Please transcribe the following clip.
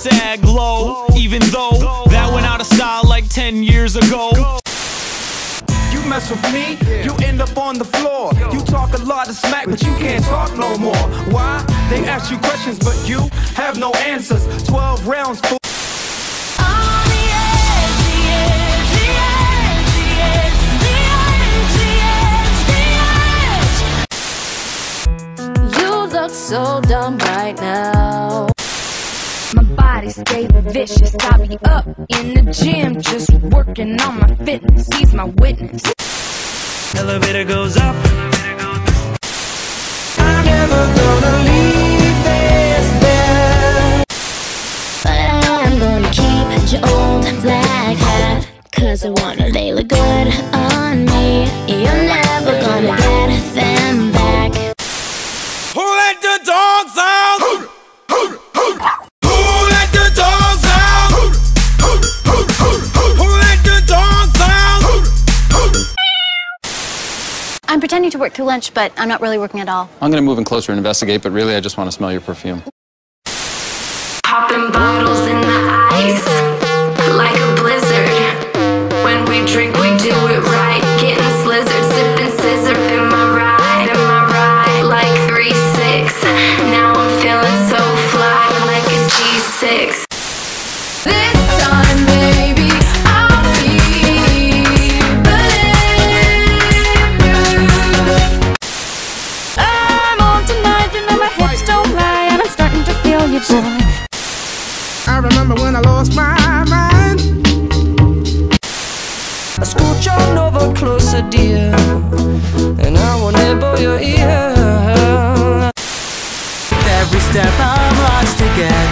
sad glow, even though that went out of style like 10 years ago. You mess with me, you end up on the floor. You talk a lot of smack, but you can't talk no more. Why? They ask you questions, but you have no answers. 12 rounds for so dumb right now. My body stay vicious. I be up in the gym, just working on my fitness. He's my witness. Elevator goes up. I'm never gonna leave this bed. But I'm gonna keep your old black hat, 'cause I wanna they look good on me. You're never gonna get them back. Who let the dogs out? Who let the dogs out? Who let the dogs out? I'm pretending to work through lunch, but I'm not really working at all. I'm gonna move in closer and investigate, but really I just want to smell your perfume. Popping bottles in the ice like a blizzard. When we drink, we do it right. Getting slizzard, sipping scissor in my ride, like 3-6. Now I'm feeling so fly, like a G6. This time, baby, I'll be bulletproof. I'm on tonight, you know my hips don't lie, and I'm starting to feel you, boy. I remember when I lost my mind. I scooch on over closer, dear, and I will nibble your ear. Every step I'm lost again.